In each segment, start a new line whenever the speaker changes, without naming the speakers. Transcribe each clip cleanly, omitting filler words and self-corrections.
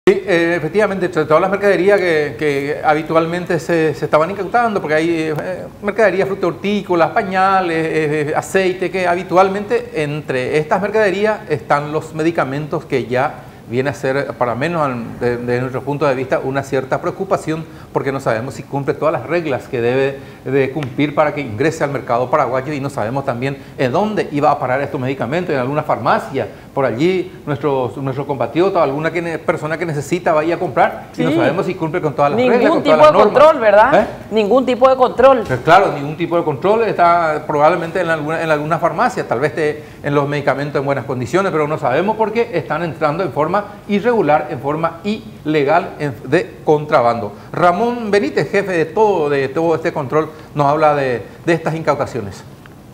Sí, efectivamente, todas las mercaderías que habitualmente se estaban incautando, porque hay mercaderías fructícolas, pañales, aceite, que habitualmente entre estas mercaderías están los medicamentos que ya viene a ser, para menos desde nuestro punto de vista, una cierta preocupación, porque no sabemos si cumple todas las reglas que debe de cumplir para que ingrese al mercado paraguayo, y no sabemos también en dónde iba a parar estos medicamentos, en alguna farmacia, por allí nuestro compatriota, alguna persona que necesita vaya a comprar, sí. Y no sabemos si cumple con todas las reglas, con todas las normas.
Ningún tipo de control, ¿verdad? Ningún tipo de control.
Pues claro, ningún tipo de control, está probablemente en alguna farmacia, tal vez esté en los medicamentos en buenas condiciones, pero no sabemos por qué están entrando en forma irregular, en forma ilegal de contrabando. Ramón Benítez, jefe de todo este control, nos habla de estas incautaciones.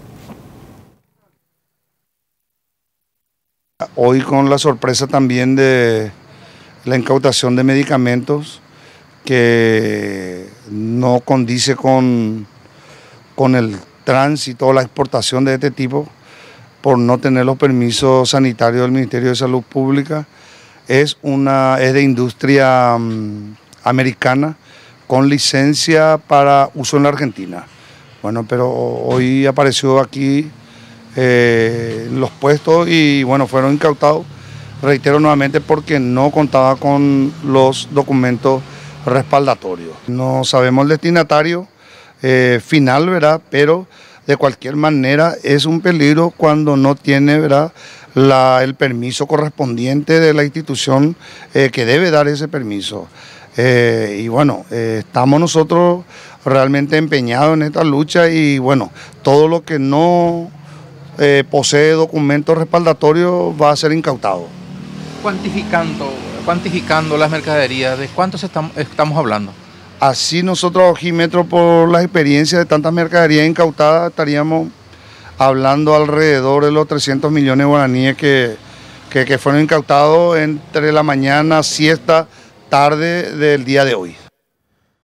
Hoy con la sorpresa también de la incautación de medicamentos que no condice con el tránsito o la exportación de este tipo por no tener los permisos sanitarios del Ministerio de Salud Pública. Es de industria americana con licencia para uso en la Argentina. Bueno, pero hoy apareció aquí los puestos y bueno, fueron incautados, reitero nuevamente, porque no contaba con los documentos respaldatorios. No sabemos el destinatario final, ¿verdad? Pero de cualquier manera es un peligro cuando no tiene, ¿verdad?, el permiso correspondiente de la institución que debe dar ese permiso. Y bueno, estamos nosotros realmente empeñados en esta lucha y bueno, todo lo que no posee documentos respaldatorios va a ser incautado.
Cuantificando las mercaderías, ¿de cuántos estamos hablando?
Así nosotros, Ojímetro, por la experiencia de tantas mercaderías incautadas, estaríamos hablando alrededor de los 300 millones de guaraníes que fueron incautados entre la mañana, siesta, tarde del día de hoy.